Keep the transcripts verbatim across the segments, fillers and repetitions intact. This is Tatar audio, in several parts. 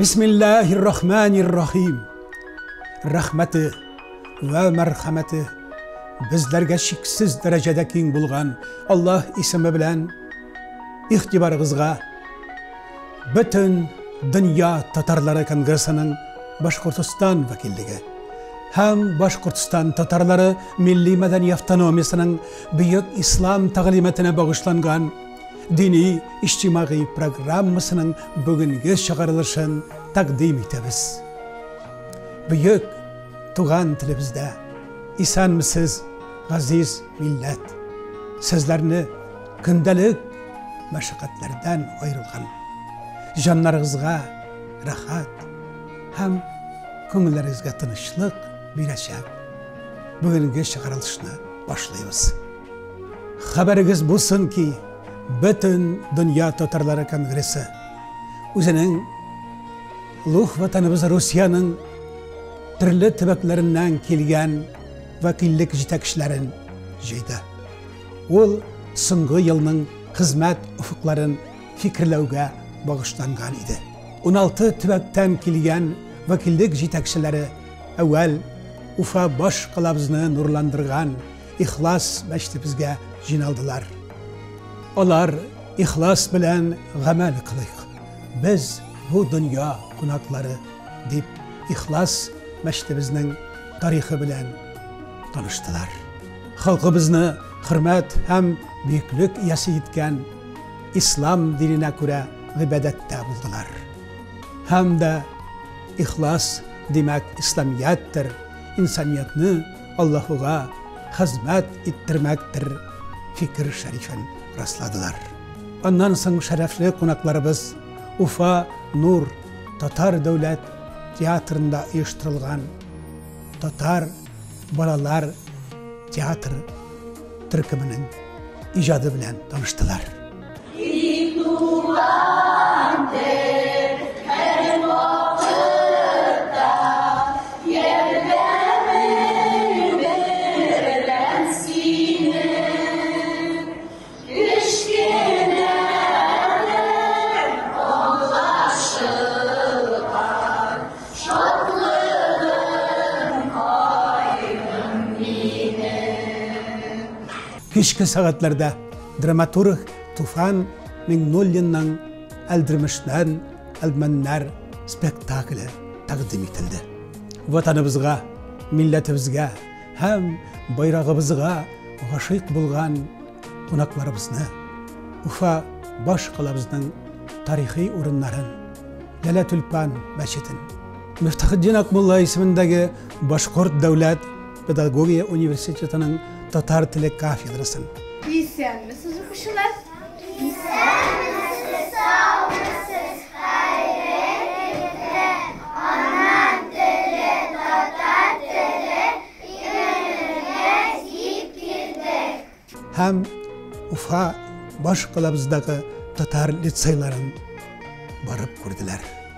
Bismillahirrahmanirrahim. Rahmeti ve merhameti bizlerge şiksiz derecede keng bulgan Allah ismi bilen ihtibarıgızga bütün Dünya Tatarları Kongresi'nin Başkurtistan vakilligi hem Başkurtistan Tatarları Milli Medeni Avtonomiyasının Büyük İslam Tağlimatına bağışlangan dini içtimai programmasının bugünkü çıkarılışın takdim etimiz. Büyük tuğan tilimizde isanmisiz aziz millet, sizlerini gündelik meşakkatlerden ayrılgan canlarınızga rahat hem köngüllerinizge tınışlık bileşek bugünkü çıkarılışını başlayız. Haberiniz bulsun ki bütün Dünya Tatarları Kongresi özünün Luh vatanımız Rusya'nın türlü tübeklerinden kelgen vakillik jitekişlerin jeydi. Ol sıngı yılının hizmet ufukların fikirlevge bağışlangan idi. on altı tübekten kelgen vakillik jitekişleri evvel Ufa baş kılabızını nurlandırgan ihlas meştibizge jinaldılar. Olar ihlas bilen gamel kılık. Biz bu dünya konakları deyip ihlas meştebizning tarihi bilen tanıştılar. Halkımızını hürmet hem büyüklük iyasi etken İslam dinine göre ibadette buldular. Hem de ihlas demek İslamiyettir, insaniyetini Allah'a hizmet ettirmektir fikir şerifin rastladılar. Ondan sonra şerefli konaklarımız Ufa Nur Tatar Devlet Tiyatrında uyuşturulgan Tatar Balalar Tiyatr türkümünün icadı bilen tanıştılar. Kışkı saatlerde dramaturg Tufan Mignolyan'ın Eldirmiş'ten Elmenler spektakli takdim etildi. Vatanımızga, milletimizge hem bayrağımızga aşık bulgan konaklarımızını Ufa baş kılabızның tarihi ürünlerin Lale Tülpan Meşidin Müftahıddin Akmulla ismindeki Başkurt Devlet Pedagogiya Üniversitesi'nin Tatar Tili Kafedrası'nın. İyisin misiniz kuşular? İyisin misiniz, sağ mısınız, hayretle, anan dili, Tatar dili, ürününe giyip girdik. Hem Ufa baş kılabızdaki Tatar liseylerin barıp kurdular.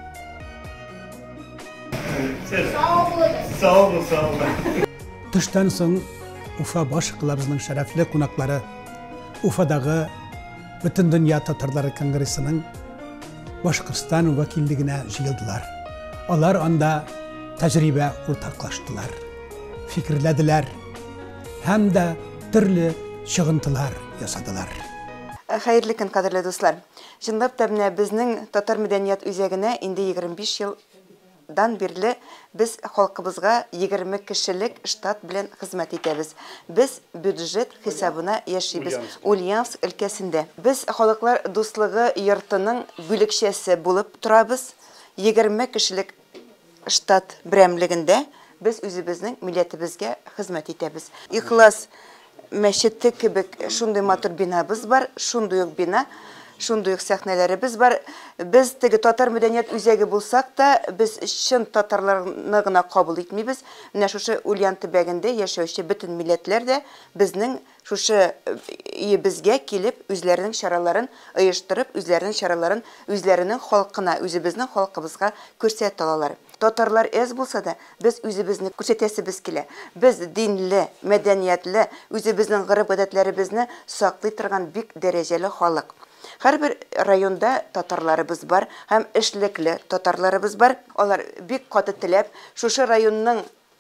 Sağ olun. Sağ olun, sağ olun. Tıştan soň Ufa baş kılabızның şerefli konakları Ufa'daki bütün Dünya Tatarları Kongresi'nin Başkırstan vakilligine jıyıldılar. Onlar onda tecrübe ortaklaştılar, fikirlediler hem de türlü çıgıntılar yasadılar. Hayırlı gün kadirli dostlar. Jındap da bizning Tatar medeniyet üzerine indi yigirme beş yıldan birli biz halkımızga yigirme kişilik ştat bilen hizmet etemiz. Biz büdjet hesabına yaşayız. Ulyansk ülkesinde. Biz halklar dostluğu yurtının bölükçesi bulup turabız. yigirme kişilik ştat biremliginde biz özümüzning milletibizge hizmet etemiz. İhlas meşitti kibik şunday matur binabız var, şunday bina. Şundayıq sahnelerimiz var. Biz tegi Tatar medeniyet üzeri bulsak da biz şın Tatarlarını gına kabul etmeyiz. Ne şuşu Ulyan tibeginde yaşayışı bütün milletler de bizning şuşu bizge kelip üzlerinin şaraların ayıştırıp üzlerinin şaraların üzlerinin halkına, özümüzning halkımızga körsät alalar. Tatarlar ez bulsa da biz özümüzni körsәтәсебез kile. Biz dinli, medeniyetli, özümüzning gırıp adetlerimizni saklay turgan bik dereceli halk. Һәрбер районда татарларыбыз бар, һәм эшлекле татарларыбыз бар. Алар бик каты теләп, шушы районның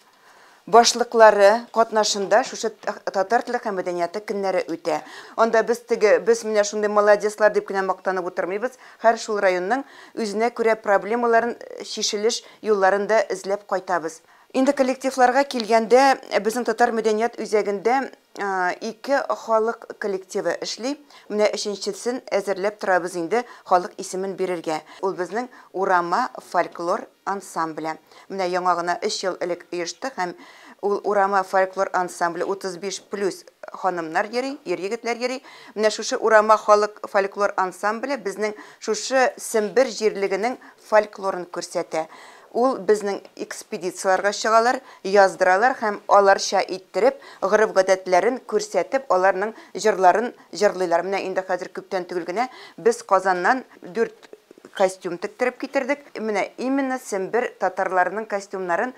башлыклары катнашында шушы татар теле һәм мәдәнияты көннәре үтә. Анда без теге без менә шундый молодецлар дип кенә мактанып утырмыйбыз. Һәр шул районның үзенә күрә проблемаларын шишелеш юлларында эзләп кайтабыз. Инде коллективларга килгәндә, безнең татар мәдәният үзәгендә ике халык коллективы эшли. Менә өченчесен әзерләп торабыз инде халык исемен бирергә. Ул безнең Урама фольклор ансамбле. Менә яңа гына өч ел элек оешты һәм ул Урама фольклор ансамбле утыз биш плюс ханымнар йөри, ир-егетләр йөри. Менә шушы Урама халык фольклор ансамбле безнең шушы Сембер җирлегенең фольклорын күрсәтә. Ул безнең экспедицияларга чыгалар, яздыралар һәм аларча иттереп, гырыф-гадәтләрен күрсәтеп, аларның җырларын җырлыйлар. Менә инде хәзер күптән түгел генә без Казаннан дүрт костюм тиктереп китердек. Менә именно Сембер татарларының костюмнарын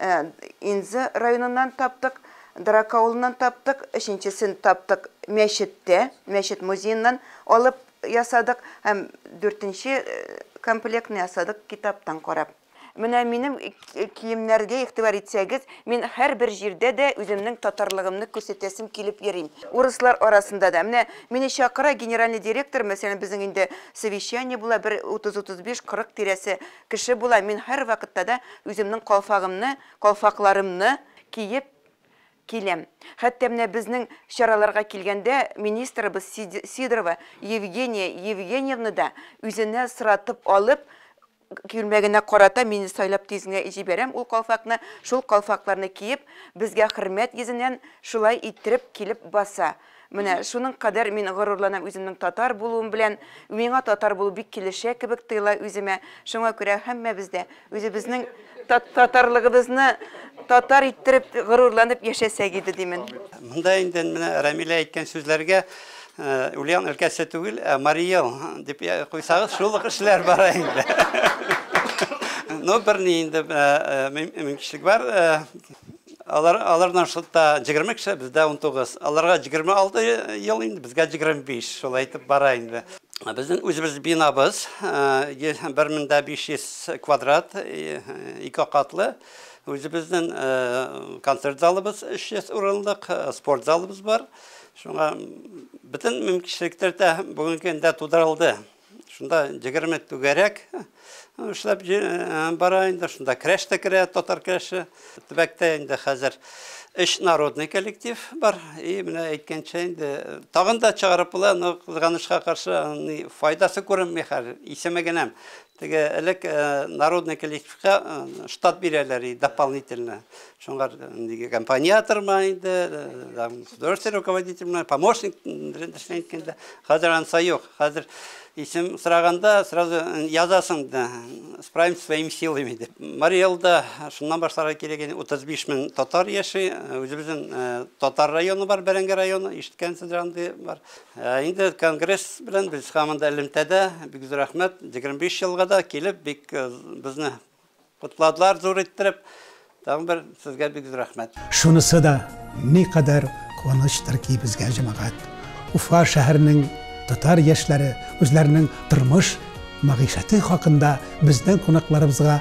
Инзы районыннан таптык, Драк авылыннан таптык, өченчесен таптык мәчеттә, мәчет музееннан алып ясадык һәм дүртенче комплектны ясадык китаптан карап. Менә минем киемнәргә игътибар итсәгез, мин һәр бер җирдә дә үземнең татарлыгымны күрсәтәсем килеп йөрим. Урыслар арасында да. Менә мине чакыра генеральный директор, мәсәлән, безнең инде совещание була, бер утыз-утыз биш кырык тирәсе кеше була. Мин һәр вакытта да үземнең калфагымны, калфакларымны киеп киләм. Хәтта менә безнең чараларга килгәндә министрыбыз Сидорова Евгения Евгеньевна да үзенә сыратып алып күлмәгенә карата мине сайлап тизгә җибәрәм. Ул калфакны, шул калфакларны киеп, безгә хөрмәт йөзеннән шулай иттереп килеп баса. Менә шуның кадәр мин горурланам үземнең татар булуым белән. Миңа татар булу бик килешә кебек тойыла үземә. Шуңа күрә һәммәбез дә үзебезнең татарлыгыбызны татар иттереп горурланып яшәсәк иде димен. Монда инде менә Рамилә әйткән сүзләргә Ульян өлкәсе түгел, Мариел дип куйсагыз, шул кешеләр бар инде. Ну, бер ни инде мөмкинлек бар. Алар алардан шулта егерме кеше, бездә он тугыз. Аларга егерме алты ел инде, безгә егерме биш. Шулай итеп бара инде. Безнең үзебез бинабыз бер мең биш йөз квадрат, ике катлы. Үзебезнең концерт залыбыз өч йөз урынлык, спорт залыбыз бар. Шуңа бөтен мөмкинлекләр бүгенге көндә тудырылды. Шунда егерме түгәрәк эшләп бара инде. Шунда крәш тә керә, татар крәше. Төбәктә инде хәзер өч народный коллектив бар. И менә әйткәнчә инде тагын да чыгарып була, но кызганычка каршы файдасы күренми хәзер. Исемәгенәм. Теге элек народный коллективка штат бирәләр дополнительно. Шуңар диге компаниатор инде, художественный руководитель, помощник дрендешненькенде. Хәзер анса юк. Хәзер исем сыраганда сразу язасың да, справим своими силами дип. Мариэлда шуннан башларга кирәк утыз биш мең татар яши, үзебезнең татар районы бар, Бәрәңге районы, ишеткәнсез җанды бар. Инде конгресс белән без һаманда элемтәдә, бик зур рәхмәт, егерме биш елга да килеп, бик безне кутладылар зур иттереп. Тагын бер сезгә бик зур рәхмәт. Шунысы да никадәр куанычлар ки безгә җәмәгать. Уфа шәһәренең татар яшьләре үзләренең тормыш мәгышәте хакында безнең кунакларыбызга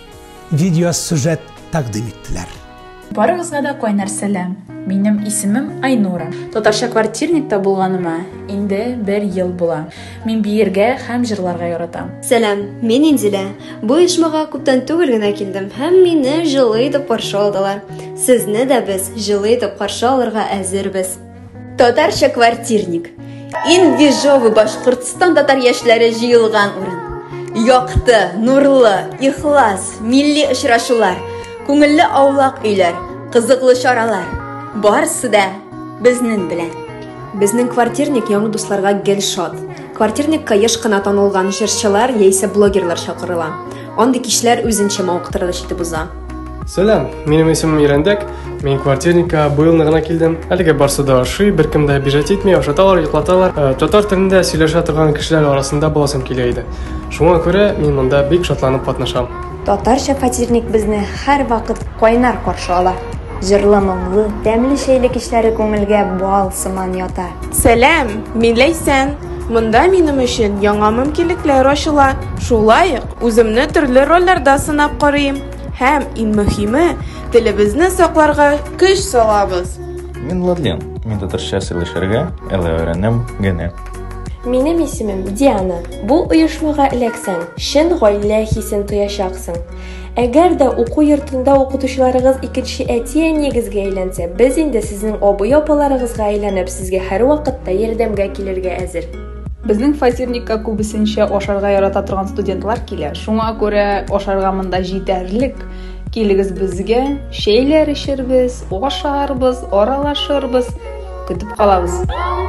видео сюжет тәкъдим иттеләр. Барыгызга да кайнар сәлам. Минем исемем Айнура. Татарча квартирникта булганыма инде бер ел була. Мин биергә һәм җырларга яратам. Сәлам, мин Инзилә. Бу оешмага күптән түгел генә килдем һәм мине җылы итеп каршы алдылар. Сезне дә без җылы итеп каршы алырга әзербез. Татарча квартирник. Инвижовы Башкортстан татар яшьләре җыелган урын. Якты, нурлы, ихлас, милли очрашулар, күңелле аулак өйләр, кызыклы чаралар. Барысы да безнең белән. Безнең квартирник яңа дусларга гел шат. Квартирникка еш кына танылган җырчылар яисә блогерлар чакырыла. Андый кишләр үзенчә мавыктырыш итеп уза. Сәлам, минем исемем Ирәндәк. Мин квартирникка быел гына килдем. Әлегә барсы да ашый, беркем дә бижат итми, ашаталар, йоклаталар. Татар телендә сөйләшә торган кешеләр арасында буласым килә иде. Шуңа күрә мин монда бик шатланып катнашам. Татарча квартирник безне һәр вакыт кайнар каршы ала. Җырлы моңлы, тәмле шәйле кишләре күңелгә бал сыман ята. Сәлам, мин Ләйсән. Монда минем өчен яңа мөмкинлекләр ачыла. Шулай ук үземне төрле рольләрдә сынап карыйм. Һәм иң мөһиме, телебезне сакларга көч салабыз. Мин Владлен. Мин татарча сөйләшергә әле өйрәнәм генә. Минем исемем Диана. Бу оешмага эләксәң, чын гаилә хисен тоячаксың. Әгәр дә уку йортында укытучыларыгыз икенче әтие нигезгә әйләнсә, без инде сезнең абый-апаларыгызга әйләнеп, сезгә һәр вакытта ярдәмгә килергә әзер. Безнең фатирникка күбесенчә ашарга ярата торган студентлар килә. Шуңа күрә ашарга монда җитәрлек. Килегез безгә, шәйләр эчербез, ашарбыз, аралашырбыз, көтеп калабыз.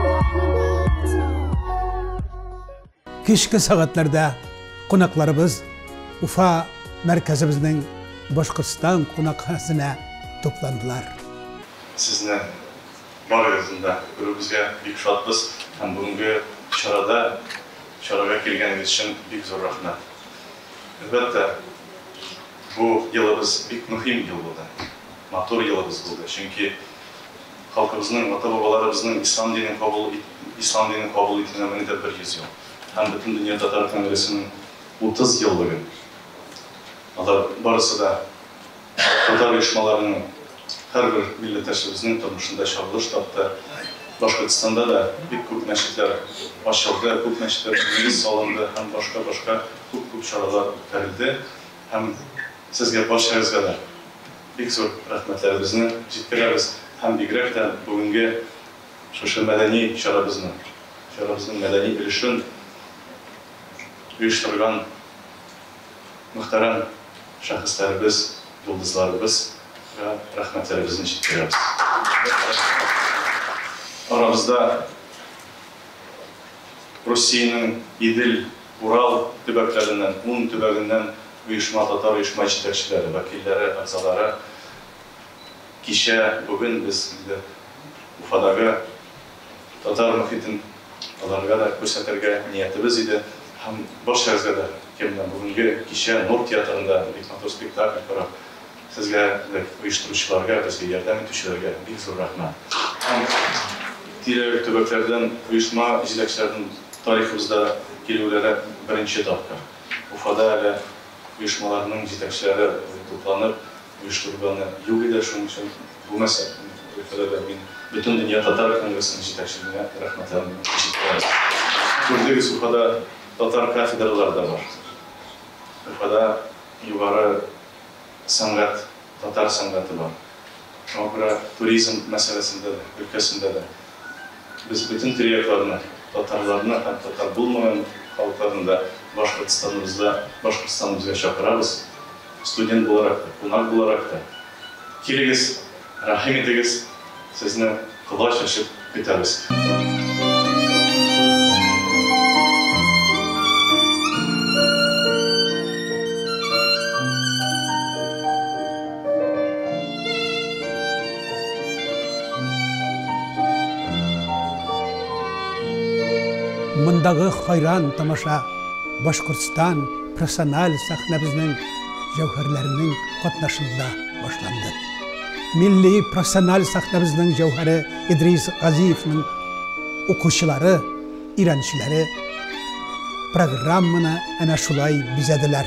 Кичке сәгатьләрдә кунакларыбыз Уфа мәркәзебезнең Башкортстан кунакханәсенә тупландылар. Сезне барыгызны күрүебезгә бик шатбыз һәм бүгенге чарада чарага килгәнегез өчен бик зур рәхмәт. Әлбәттә, бу елыбыз бик мөһим ел булды. Матур елыбыз булды. Чөнки халкыбызның, ата-бабаларыбызның ислам динен кабул ислам динен кабул итүенә дә бер йөз ел. Һәм бөтен дөнья татар конгрессының утыз еллыгы. Алар барысы да татар оешмаларының һәрбер милләттәшебезнең тормышында чагылыш тапты. Башкортстанда да бик күп мәчетләр ачылды, күп мәчетләр нигез салынды һәм башка-башка күп-күп чаралар үткәрелде. Һәм сезгә барчагызга да бик зур рәхмәтләребезне җиткерәбез. Һәм бигрәк тә бүгенге шушы мәдәни чарабызны, чарабызның мәдәни өлешен оештырган мөхтәрәм шәхесләребез, йолдызларыбызга рәхмәтләребезне җиткерәбез. Арабызда Русиянең Идел, Урал төбәкләреннән, ун төбәгеннән оешма, татар оешма җитәкчеләре, вәкилләре, әгъзалары кичә, бүген без Уфадагы татар мөхитен аларга да күрсәтергә ниятебез иде. Һәм барчагызга да кемнән бүгенге кичә Нур театрында бик матур спектакль карап, сезгә оештыручыларга, безгә ярдәм итүчеләргә бик зур рәхмәт. Тирә төбәкләрдән оешма җитәкчеләренең тарихыбызда килүләре беренче тапкыр. Уфада әле оешмаларның җитәкчеләре тупланып оештырганы юк иде, шуның өчен бу мәсьәләдә мин бөтен дөнья татар конгрессының җитәкчелегенә рәхмәтләрне җиткерәм. Күрдегез, Уфада татар кафедралары да бар. Уфада югары сәнгать, татар сәнгате бар. Шуңа күрә туризм мәсьәләсендә, өлкәсендә дә без бөтен тирәкләрне, татарларны һәм татар булмаган халыкларны да Башкортстаныбызда, Башкортстаныбызга чакырабыз. Студент буларак, кунак буларак та. Килегез, рәхим итегез, сезне колач ачып көтәбез. Мондагы хайран тамаша Башкортстан профессиональ сәхнәбезнең җәүһәрләренең катнашында башланды. Милли профессиональ сәхнәбезнең җәүһәре Идрис Газиевның укучылары, өйрәнчеләре программаны әнә шулай бизәделәр.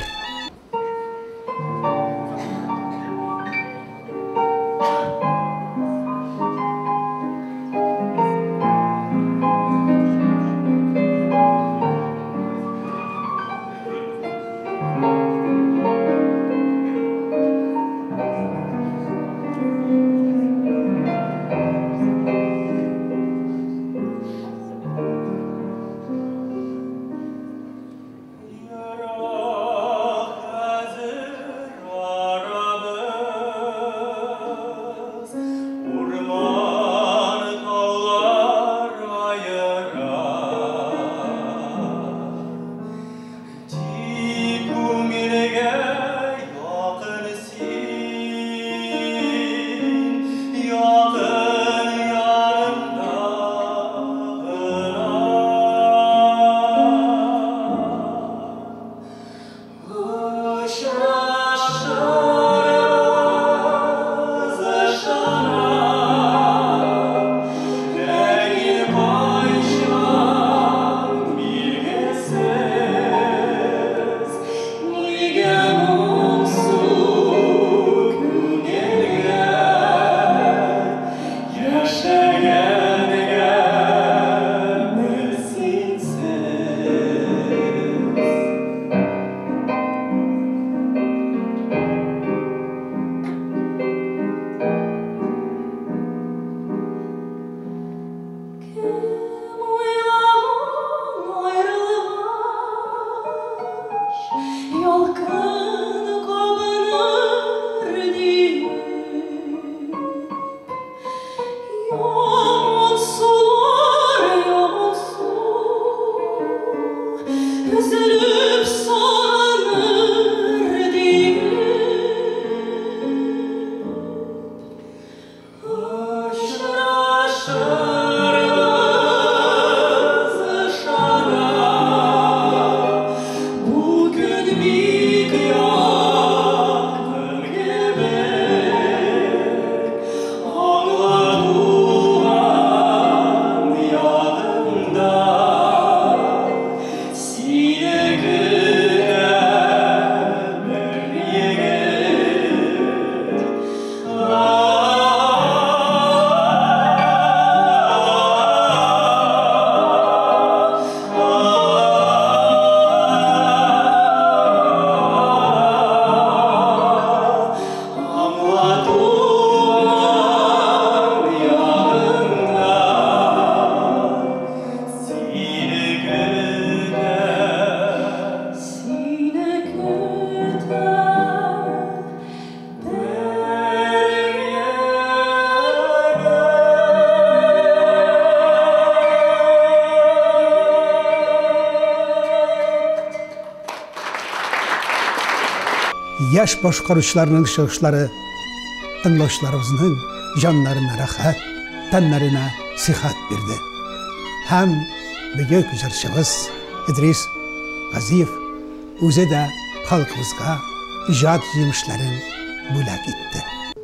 yaş boshqaruvchilarning chiqishlari tinglovchilarimizning jonlarına rahat, tanlarına sihat berdi. Hem büyük ijodchimiz İdris G'aziyev o'zi de xalqimizga ijod yemishlarini bo'lak etdi.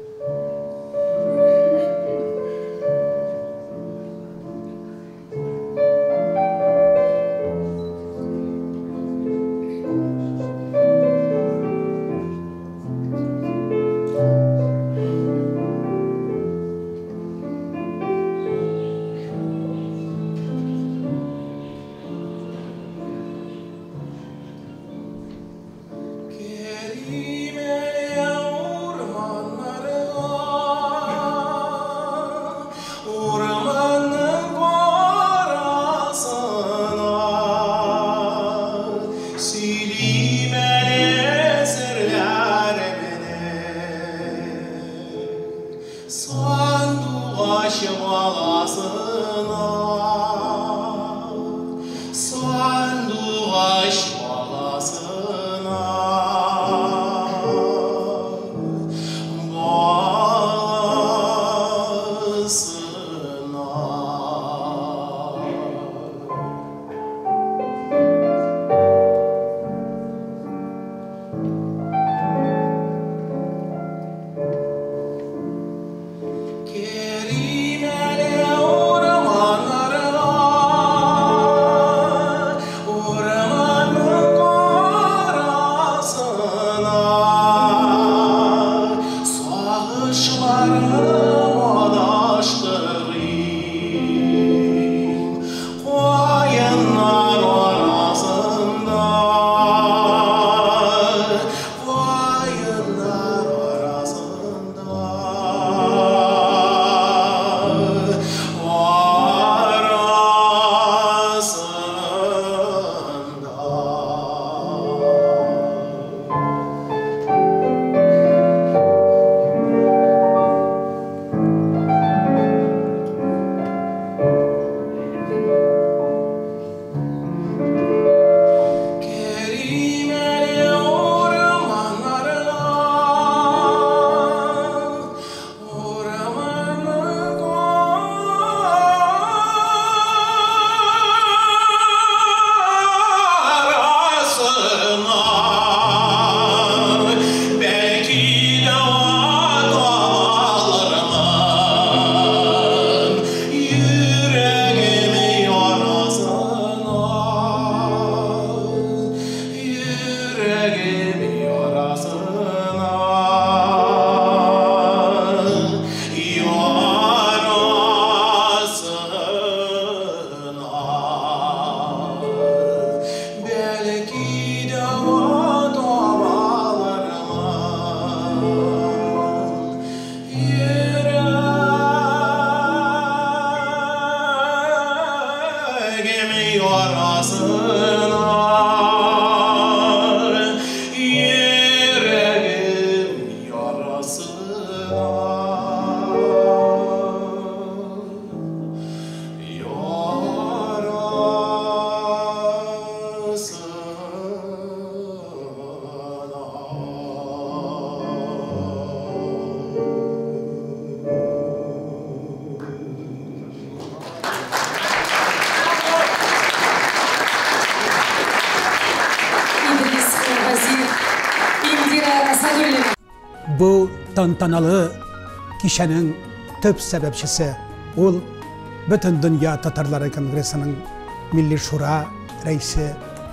Bu tantanalı kişinin tüp sebepçisi ol bütün Dünya Tatarları Kongresi'nin Milli Şura reisi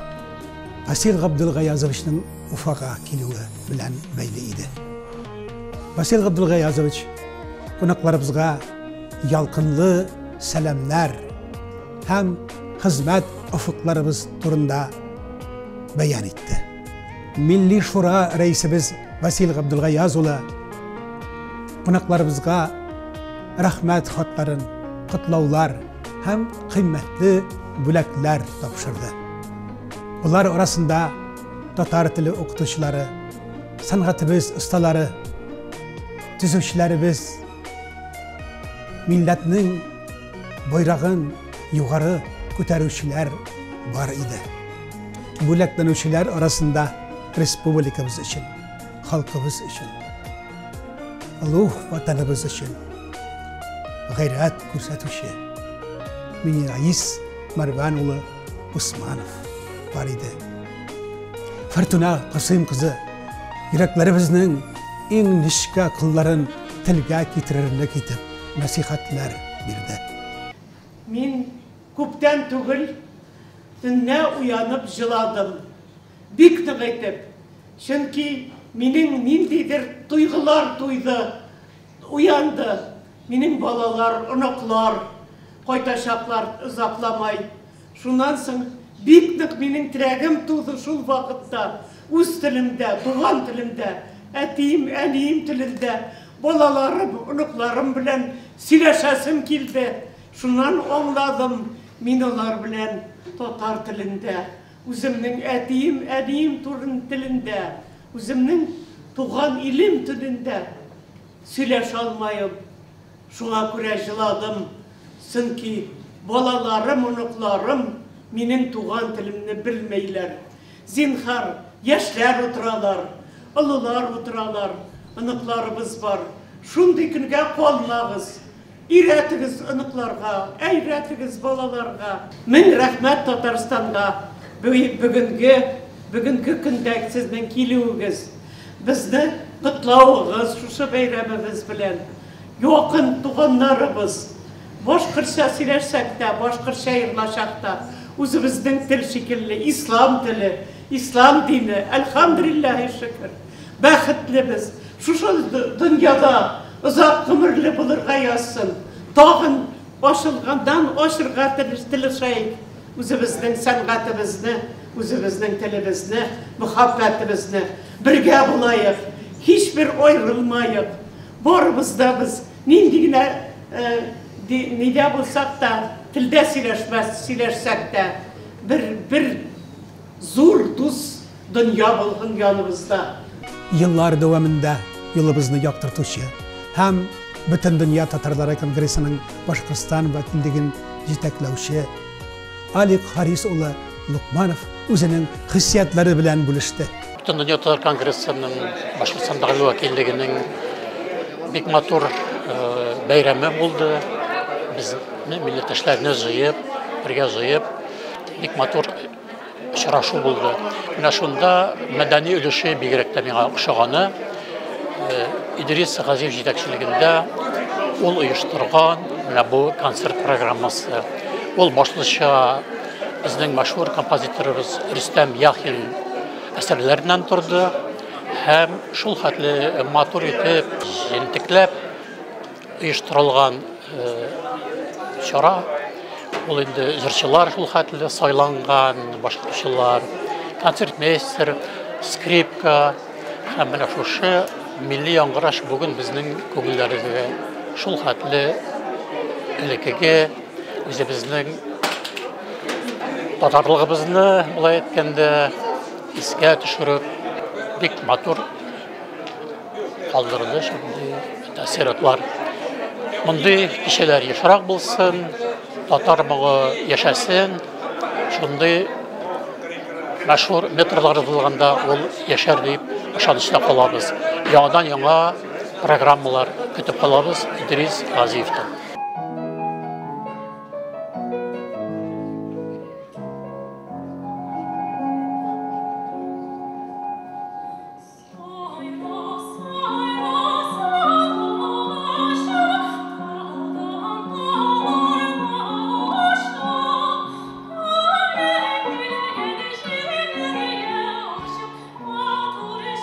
Vasil Abdülgayazovich'nin ufağa kelüğü bilen beyliydi. Vasil Abdülgayazovich konaklarımızga yalkınlı selamlar hem hizmet ufuklarımız turunda beyan etti. Milli Şura reisimiz Vasil Abdülgayazoğlu konaklarımızga rahmet hatların, kutlavlar hem kıymetli bülekler tapşırdı. Bunlar arasında Tatar tili okutuşları, sanatımız ustaları, tüzüşlerimiz, milletinin bayrağın yukarı kötürüşler var idi. Büleklenüşler arasında Respublikamız için, halkımız için, ulug' vatanımız için gayret ko'rsatuvchi mening rais Marvan uli Usmonov var idi. Fortuna Qasim qizi yuraklarımızın eng nishka qilların tilga keltirarlik etib nasihatlar berdi. Men ko'pdan tug'il tunna uyanib jıladım. Bik nig etib. Chunki mening nindidir tuyg'ular tuydi, uyandı. Mening balalar, unuqlar, qo'ytashaqlar uzoqlamay. Shundan so'ng bik nig mening tiragim tuğdu shul vaqtda, o'z tilimda, tuğan tilimda, atim, anim tilida balalarım, unuqlarim bilan silashasım keldi. Shundan anladım men ular bilan tatar tilinde, o'zimning atim, anim tilinde, o'zimning tuğan ilim tilinde silash olmayım. Şuna göre jıladım. Çünkü balalarım, unuqlarım menin tuğan tilimni bilmeyler. Zinhar, yaşlar oturalar, ılılar oturalar, unuqlarımız var. Şunday günge qolmağız. İretigiz unuqlarga, eyretigiz balalarga. Min rahmet Tatarstan'ga. Bugünkü, bugünkü günde sizden keliğiniz. Bizni qutlauğunuz, şu bayramımız bilen. Yoqin tuğanlarımız, boshqircha silersek de, boshqircha yırlaşak da, o'zimizning til şekilli, İslam tili, İslam dini, elhamdülillahi şükür, baxtlibiz. Şu dünyada uzoq ömürlü bulurga yazsın, tağın oşılgandan oşırga tilishayik, o'zimizning san'atimizni, o'zimizning tilimizni, muhabbatimizni birga bo'layıq, hiçbir ayrılmayıq. Borumuzda biz nindigine nida bulsak da, tilde sileşmez, sileşsek de bir, bir zor dus dünya bulgun yanımızda. Yıllar devamında yolumuzni yoqtirtuvchi hem bütün Dünya Tatarları Kongresining Boshqirdiston va Tildigin yetaklovchi Alik Haris uli Luqmanov o'zining hissiyotlari bilan bo'lishdi. Bütün Dünya Tatar Kongresining Boshqirdistondagi vakilligining bek motor bayrami bo'ldi. Biz millatdoshlarni jiyib, birga jiyib, bek motor uchrashuv bo'ldi. Mana shunda madaniy ulushi begirakda menga o'xshagani İdris G'aziyev yetakchiligida ol uyushtirgan mana bu konsert programmasi. Ol boshliqcha bizning mashhur kompozitorimiz Rustam Yaxin asarlaridan turdi. Hem şul hatlı motor etib, jentiklab uyushtirilgan chora. Ol endi jırchilar şul hatlı saylangan, boshqachalar, konsertmeyster, skripka, hem mana shu milliy yangrash bugun bizning ko'ngillarga şul hatlı ilkiga o'zi bizning tatarligimizni bulay aytganda esga tushirib bek motor kaldırıldı. Şimdi təsiratlar. Bunday kişiler yaşarak bulsun, Tatar bağı yaşasın. Şunday meşhur metrolar yazılganda ol yaşar deyip aşağıda kalabız. Yandan yana programmalar kütüp kalabız İdris G'aziyev'den.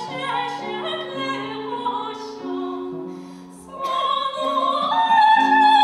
Oh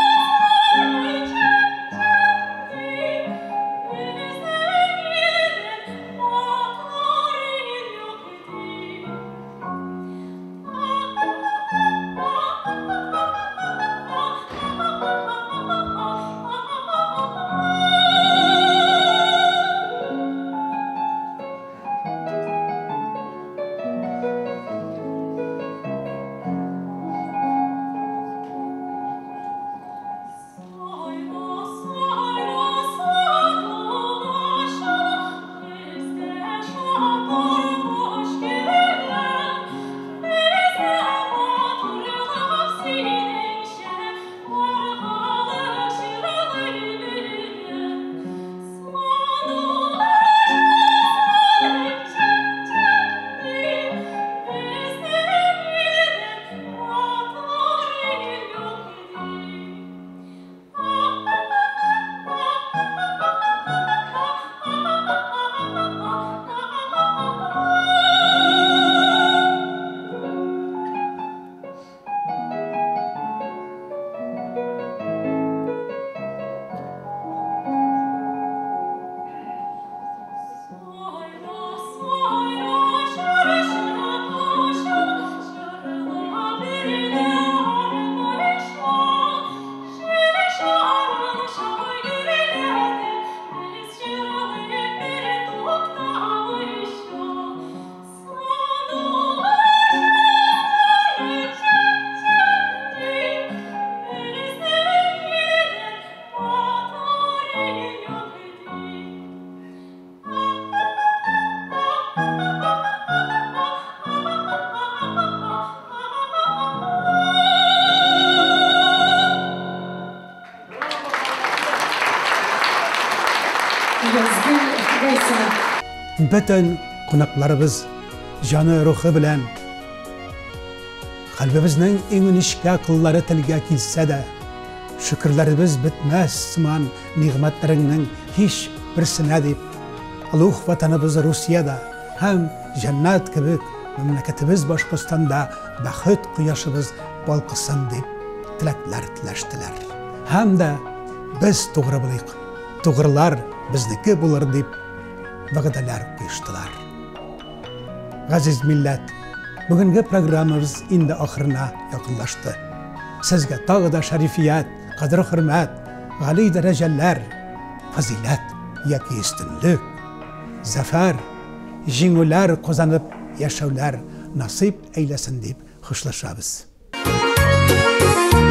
Bütün konaklarımız canı ruhu bilen kalbimizin en nişka kılları tilge kilse de şükürlerimiz bitmez sıman nimetlerinin hiç birisine deyip Allah vatanımız Rusya'da hem cennet gibi memleketimiz Başkırstan'da bahut kıyaşımız balkısın deyip tilekler tileştiler. Hem de biz doğru bilik, doğrular bizniki bulur deyip vəqədələr qoyuşdular. Aziz millet, bugünkü programımız indi axırına yaxınlaşdı. Sizge tağı da şərifiyət, qadr hürmət, gali dərəcələr, fazilət, yaki üstünlük, zəfər, jingülər qozanıb yaşavlar nasip eylesin deyip hoşlaşabız.